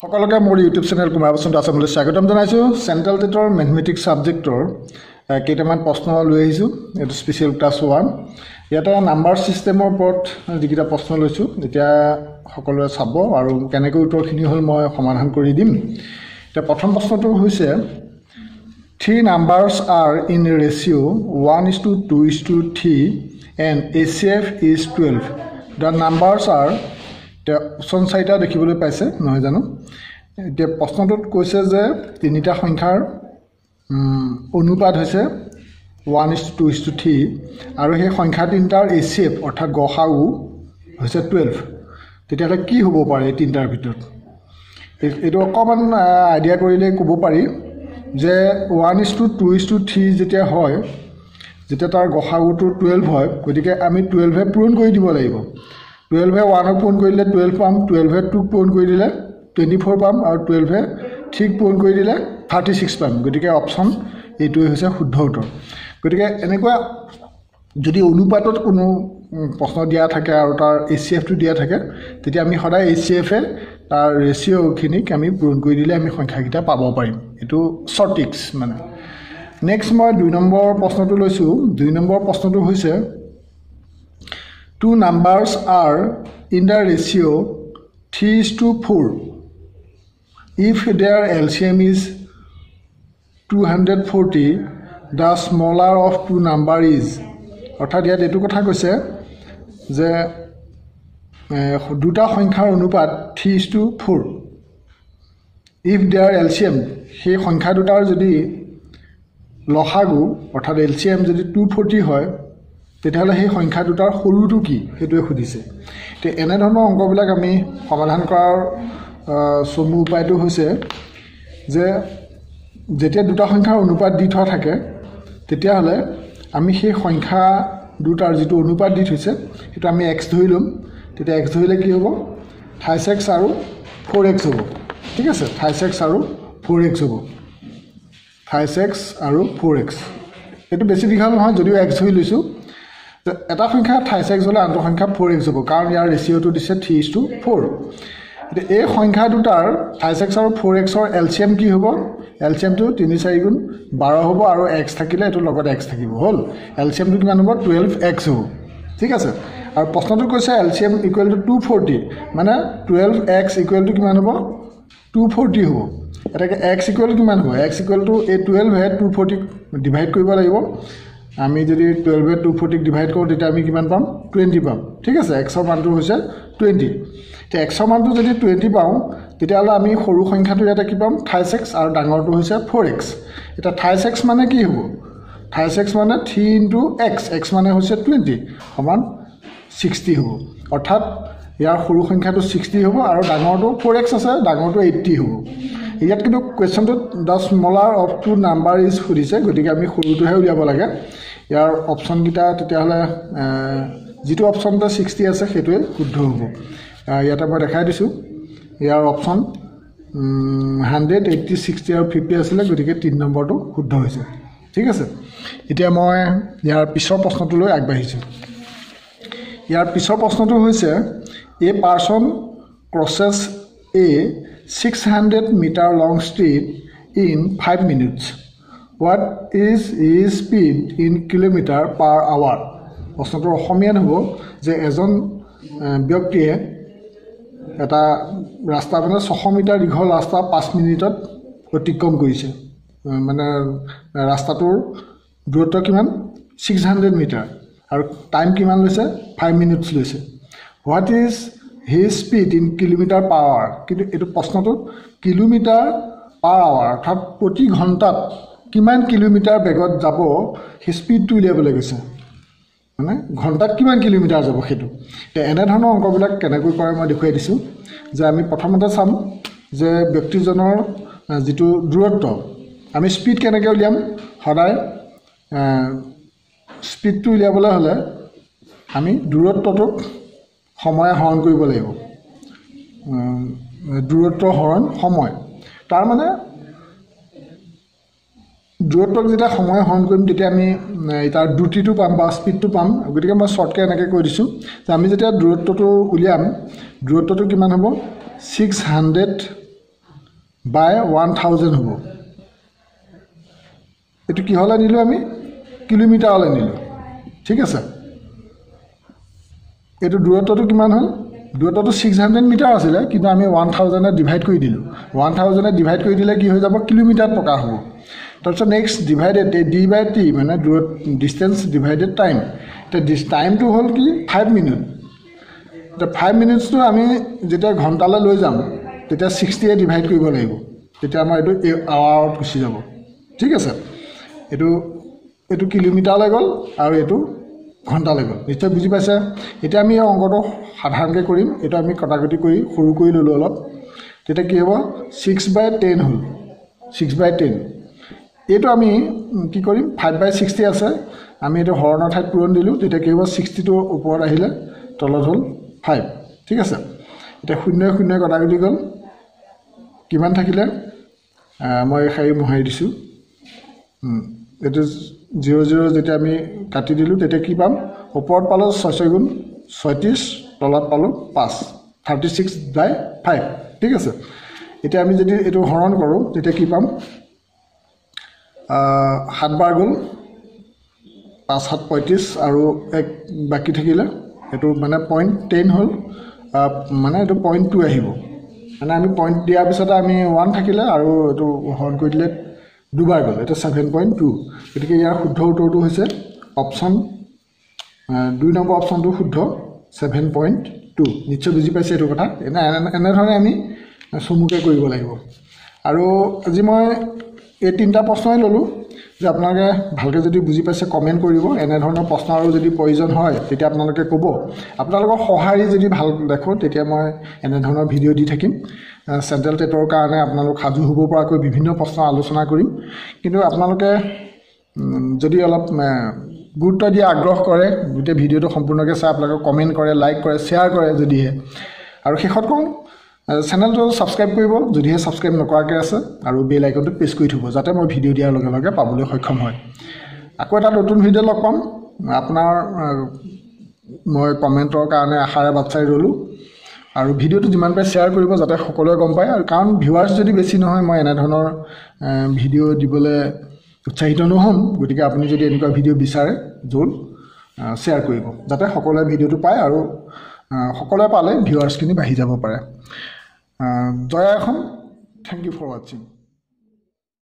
সকলোকে মোৰ YouTube channel Kumar Basanta আছামলৈ স্বাগতম জনাইছোঁ। চেণ্ট্ৰেল টেটৰ মেথমেটিক্স ছাবজেক্টৰ কেইটামান প্ৰশ্ন লৈ আহিছোঁ। এইটো স্পেচিয়েল ক্লাছ 1। ইয়াতে নাম্বাৰ ছিষ্টেমৰ ওপৰত যিকেইটা প্ৰশ্ন লৈছোঁ এতিয়া সকলোৱে চাব আৰু কেনেকৈ উত্তৰখিনি হ'ল মই সমাধান কৰি দিম। এতিয়া প্ৰথম প্ৰশ্নটো হৈছে 3 numbers are in ratio 1:2:3 and HCF is 12. The numbers are option 4টা দেখিবলৈ পাইছে নহয় জানো। এতিয়া প্ৰশ্নটোত কৈছে যে তিনিটা সংখ্যাৰ অনুপাত হৈছে 1:2:3 আৰু সেই সংখ্যা তিনিটাৰ HCF অৰ্থাৎ গসাগু হৈছে 12। তেতিয়াহ'লে কি হ'ব পাৰে এই তিনিটাৰ ভিতৰত? এইটো অকণমান আইডিয়া কৰিলে ক'ব পাৰি যে 1:2:3 যেতিয়া হয়, যেতিয়া তাৰ গসাগুটো 12 হয়, গতিকে আমি 12 পূৰণ কৰি দিব লাগিব। 12 1ক পূৰণ কৰিলে 12 পাম, 12 2ক পূৰণ কৰি দিলে 24 পাম আৰু 12 3ক পূৰণ কৰি দিলে 36 পাম। গতিকে অপশ্যন এইটোৱে হৈছে শুদ্ধ উত্তৰ। গতিকে এনেকুৱা যদি অনুপাতত কোনো প্ৰশ্ন দিয়া থাকে আৰু তাৰ HCFটো দিয়া থাকে, তেতিয়া আমি সদায় HCFে তাৰ ৰেচিঅ'খিনিক আমি পূৰণ কৰি দিলে আমি সংখ্যাকেইটা পাব পাৰিম। এইটো শ্বৰ্ট ট্ৰিক্স মানে। নেক্সট মই 2 নম্বৰ প্ৰশ্নটো লৈছোঁ। 2 নম্বৰ প্ৰশ্নটো হৈছে 2 numbers are in the ratio 3:4 if their LCM is 240, the smaller of 2 number is। অৰ্থাৎ ইয়াত এইটো কথা কৈছে যে দুটা সংখ্যাৰ অনুপাত 3:4 if their LCM সেই সংখ্যা দুটাৰ যদি লসাগু অৰ্থাৎ LCM যদি 240 হয়, তেতিয়াহ'লে সেই সংখ্যা দুটাৰ সৰুটো কি সেইটোৱে সুধিছে। এতিয়া এনেধৰণৰ অংকবিলাক আমি সমাধান কৰাৰ চমু উপায়টো হৈছে যে যেতিয়া দুটা সংখ্যাৰ অনুপাত দি থোৱা থাকে, তেতিয়াহ'লে আমি সেই সংখ্যা দুটাৰ যিটো অনুপাত দি থৈছে সেইটো আমি x ধৰি ল'ম। তেতিয়া x ধৰিলে কি হ'ব? 28x আৰু 4x হ'ব। ঠিক আছে, 28x আৰু 4x হ'ব। 28x আৰু 4x এইটো বেছি দীঘল নহয় যদিও x ধৰি লৈছোঁ। এটা সংখ্যা 28x হ'লে আনটো সংখ্যা 4x হ'ব, কাৰণ ইয়াৰ ৰেচিঅ'টো দিছে 3:4। এতিয়া এই সংখ্যা দুটাৰ 28x আৰু 4xৰ LCM কি হ'ব? LCMটো 3 4 গুণ 12 হ'ব আৰু x থাকিলে এইটো লগত x থাকিব। হ'ল LCMটো কিমান হ'ব? 12x হ'ব। ঠিক আছে, আৰু প্ৰশ্নটো কৈছে LCM = 240, মানে 12x = কিমান হ'ব? 240 হ'ব। এটাকে x = কিমান হ'ব? x = এই 12 240 ডিভাইড কৰিব লাগিব। আমি যদি 12 240 ডিভাইড কৰোঁ তেতিয়া আমি কিমান পাম? 20 পাম। ঠিক আছে, xৰ মানটো হৈছে 20। এতিয়া xৰ মানটো যদি 20 পাওঁ, তেতিয়াহ'লে আমি সৰু সংখ্যাটো ইয়াতে কি পাম? 28x আৰু ডাঙৰটো হৈছে 4x। এতিয়া 28x মানে কি হ'ব? 28x মানে 3 × x, x মানে হৈছে 20 সমান 60 হ'ব। অৰ্থাৎ ইয়াৰ সৰু সংখ্যাটো 60 হ'ব আৰু ডাঙৰটো 4x আছে, ডাঙৰটো 80 হ'ব। ইয়াত কিন্তু কুৱেশ্যনটোত the smaller of 2 number is সুধিছে, গতিকে আমি সৰুটোহে উলিয়াব লাগে। ইয়াৰ অপশ্যনকেইটা তেতিয়াহ'লে যিটো অপশ্যনতে 60 আছে সেইটোৱে শুদ্ধ হ'ব। ইয়াতে মই দেখাই দিছোঁ ইয়াৰ অপশ্যন 100, 80, 60 আৰু 50 আছিলে, গতিকে 3 নম্বৰটো শুদ্ধ হৈছে। ঠিক আছে, এতিয়া মই ইয়াৰ পিছৰ প্ৰশ্নটোলৈ আগবাঢ়িছোঁ। ইয়াৰ পিছৰ প্ৰশ্নটো হৈছে a person crosses a 600 meter long street in 5 minutes. What is his speed in km/h? প্ৰশ্নটোৰ অসমীয়াত হ'ব যে এজন ব্যক্তিয়ে এটা ৰাস্তা মানে 600 মিটাৰ দীঘল ৰাস্তা 5 মিনিটত অতিক্ৰম কৰিছে। মানে ৰাস্তাটোৰ দূৰত্ব কিমান? 600 মিটাৰ আৰু টাইম কিমান লৈছে? 5 মিনিটছ লৈছে। What is his speed in km/h? কিন্তু এইটো প্ৰশ্নটো km/h অৰ্থাৎ প্ৰতি ঘণ্টাত কিমান কিলোমিটাৰ বেগত যাব সেই স্পীডটো উলিয়াবলৈ গৈছে, মানে ঘণ্টাত কিমান কিলোমিটাৰ যাব সেইটো। এতিয়া এনেধৰণৰ অংকবিলাক কেনেকৈ কৰে মই দেখুৱাই দিছোঁ। যে আমি প্ৰথমতে চাম যে ব্যক্তিজনৰ যিটো দূৰত্ব, আমি স্পীড কেনেকৈ উলিয়াম? সদায় স্পীডটো উলিয়াবলৈ হ'লে আমি দূৰত্বটোক সময়ে হৰণ কৰিব লাগিব। দূৰত্ব হৰণ সময়, তাৰ মানে দূৰত্বক যেতিয়া সময় হৰণ কৰিম তেতিয়া আমি তাৰ দ্ৰুতিটো পাম বা স্পীডটো পাম। গতিকে মই শ্বৰ্টকৈ এনেকৈ কৈ দিছোঁ যে আমি যেতিয়া দূৰত্বটো উলিয়াম, দূৰত্বটো কিমান হ'ব? 600 বাই 1000 হ'ব এইটো কি হ'লে নিলো আমি কিলোমিটাৰলৈ নিলো ঠিক আছে এইটো দূৰত্বটো কিমান হ'ল দূৰত্বটো 600 মিটাৰ আছিল কিন্তু আমি 1000 এ ডিভাইড কৰি দিলো 1000 এ ডিভাইড কৰি দিলে কি হৈ যাব কিলোমিটাৰ প্ৰকাশ হ'ব তাৰপিছত next divided D by T মানে ডিষ্টেন্স ডিভাইডেড টাইম এতিয়া টাইমটো হ'ল কি 5 মিনিট এতিয়া 5 মিনিটছটো আমি যেতিয়া ঘণ্টালৈ লৈ যাম তেতিয়া 60 এ ডিভাইড কৰিব লাগিব তেতিয়া আমাৰ এইটো আৱাৰত গুচি যাব ঠিক আছে এইটো কিলোমিটাৰলৈ গ'ল আৰু এইটো ঘণ্টালৈ গ'ল নিশ্চয় বুজি পাইছে এতিয়া আমি এই অংকটো সাধাৰণকৈ কৰিম এইটো আমি কটাকটি কৰি সৰু কৰি ল'লোঁ অলপ তেতিয়া কি হ'ব 6/10 হ'ল 6/10 এইটো আমি কি কৰিম 5/60 আছে আমি এইটো হৰণৰ ঠাইত পূৰণ দিলোঁ তেতিয়া কি হ'ব 60টো ওপৰত আহিলে তলত হ'ল 5 ঠিক আছে এতিয়া 0 0 কটাকটি গ'ল কিমান থাকিলে মই খাই মোহাৰি দিছোঁ এইটো 0 0 যেতিয়া আমি কাটি দিলোঁ তেতিয়া কি পাম ওপৰত পালোঁ 6 গুণ 36 তলত পালোঁ 5 36/5 ঠিক আছে এতিয়া আমি যদি এইটো হৰণ কৰোঁ তেতিয়া কি পাম 7 বাৰ গ'ল 5 7 35 আৰু এক বাকি থাকিলে এইটো মানে 0.10 হ'ল মানে এইটো 0.2 আহিব মানে আমি পইণ্ট দিয়াৰ পিছতে আমি 1 থাকিলে আৰু এইটো হৰণ কৰি দিলে দুবাৰ গ'ল এটা 7.2 গতিকে ইয়াৰ শুদ্ধ উত্তৰটো হৈছে অপশ্যন 2 নম্বৰ অপশ্যনটো শুদ্ধ 7.2 নিশ্চয় বুজি পাইছে এইটো কথা এনেধৰণে আমি চমুকৈ কৰিব লাগিব আৰু আজি মই এই তিনিটা প্ৰশ্নই ল'লোঁ যে আপোনালোকে ভালকৈ যদি বুজি পাইছে কমেণ্ট কৰিব এনেধৰণৰ প্ৰশ্ন আৰু যদি প্ৰয়োজন হয় তেতিয়া আপোনালোকে ক'ব আপোনালোকৰ সঁহাৰি যদি ভাল দেখো তেতিয়া মই এনেধৰণৰ ভিডিঅ' দি থাকিম চেণ্ট্ৰেল টেটৰ কাৰণে আপোনালোক সাজু হ'ব পৰাকৈ বিভিন্ন প্ৰশ্ন আলোচনা কৰিম কিন্তু আপোনালোকে যদি অলপ গুৰুত্ব দিয়ে আগ্ৰহ কৰে গোটেই ভিডিঅ'টো সম্পূৰ্ণকৈ চাই আপোনালোকে কমেণ্ট কৰে লাইক কৰে শ্বেয়াৰ কৰে যদিহে আৰু শেষত কওঁ চেনেলটো ছাবস্ক্ৰাইব কৰিব যদিহে ছাবস্ক্ৰাইব নকৰাকৈ আছে আৰু বেল আইকনটো প্ৰেছ কৰি থ'ব যাতে মই ভিডিঅ' দিয়াৰ লগে লগে পাবলৈ সক্ষম হয় আকৌ এটা নতুন ভিডিঅ' লগ পাম আপোনাৰ মই কমেণ্টৰ কাৰণে আশাৰে বাট চাই ৰ'লোঁ আৰু ভিডিঅ'টো যিমান পাৰে শ্বেয়াৰ কৰিব যাতে সকলোৱে গম পায় আৰু কাৰণ ভিউৱাৰ্ছ যদি বেছি নহয় মই এনেধৰণৰ ভিডিঅ' দিবলৈ উৎসাহিত নহ'ম গতিকে আপুনি যদি এনেকুৱা ভিডিঅ' বিচাৰে জল শ্বেয়াৰ কৰিব যাতে সকলোৱে ভিডিঅ'টো পায় আৰু সকলোৱে পালে ভিউৱাৰ্ছখিনি বাঢ়ি যাব পাৰে জয় অসম থ্যাংক ইউ ফৰ ৱাচিং